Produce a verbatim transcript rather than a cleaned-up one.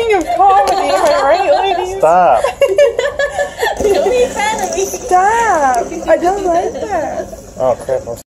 king of comedy, am I right, ladies? Stop. Don't be fan of me. Stop. I don't like that. Oh crap. I'm